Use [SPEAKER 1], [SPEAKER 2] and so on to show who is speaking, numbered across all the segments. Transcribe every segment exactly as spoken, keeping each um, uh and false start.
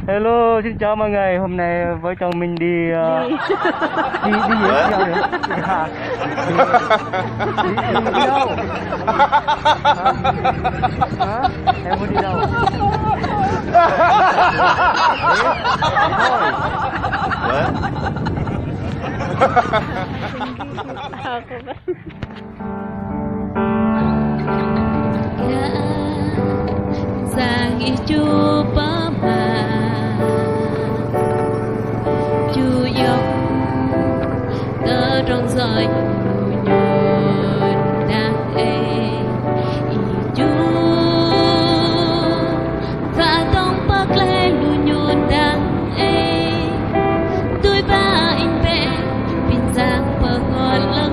[SPEAKER 1] Hello, xin chào mọi người. Hôm nay vợ chồng mình đi uh, đi đi gì đâu vậy? À, đi, đi, đi, đi đâu? Hả? Hả? Em muốn đi đâu?
[SPEAKER 2] Sang coba chu dọc tơ trong giỏi nhồi đang ê chu và tông bắc lê lu nhồi đang ê tôi ba anh bé pin giang bờ ngọn lưng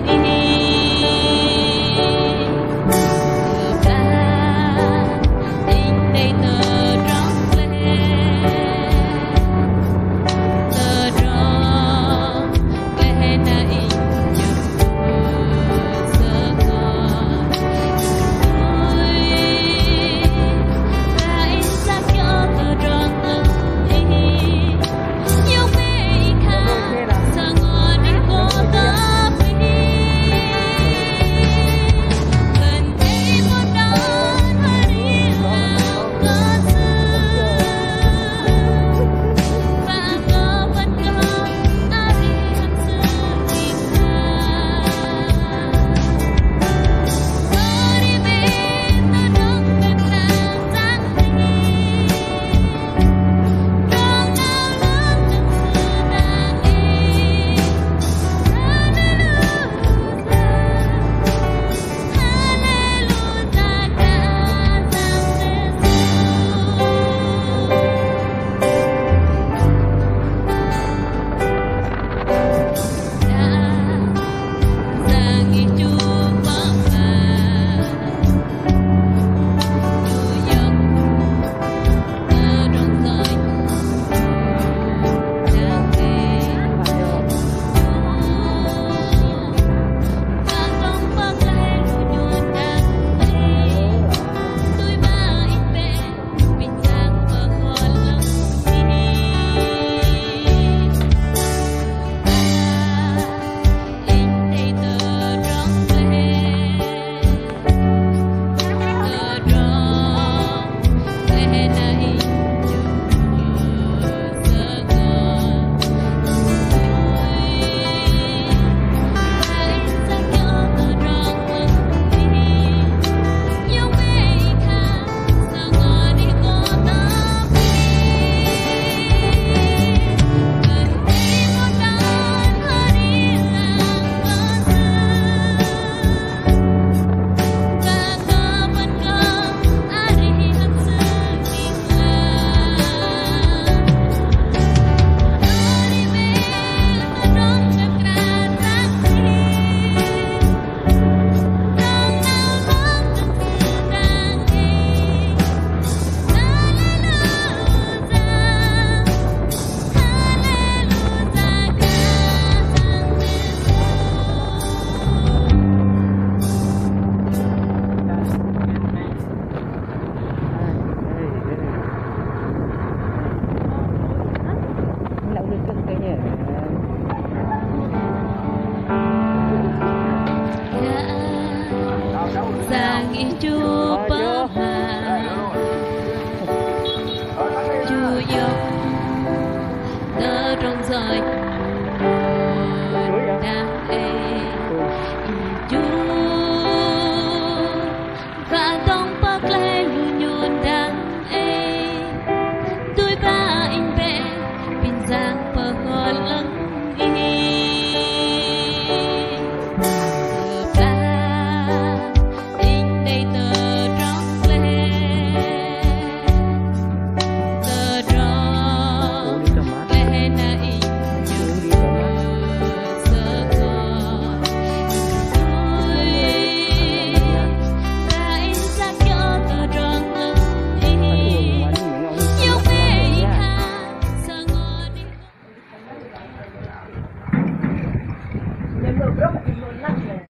[SPEAKER 2] sang coba chu dọc tơ trong giỏi